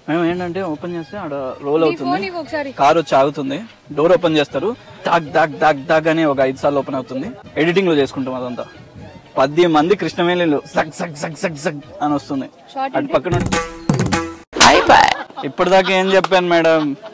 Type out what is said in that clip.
మేము ఏంటంటే ఓపెన్ చేస్తే ఆడ రోల్ అవుతుంది, కార్ వచ్చి ఆగుతుంది, డోర్ ఓపెన్ చేస్తారు, దాగ్ దాగ్ దాగ్ దాగ్ అని ఒక 5 సార్లు ఓపెన్ అవుతుంది. ఎడిటింగ్ లో చేసుకుంటాం అదంతా. 10 మంది కృష్ణవేణిలు సగ్ సగ్ సగ్ సగ్ సగ్ అని వస్తుంది అటు పక్కన. ఇప్పటిదాకా ఏం చెప్పాను మేడం?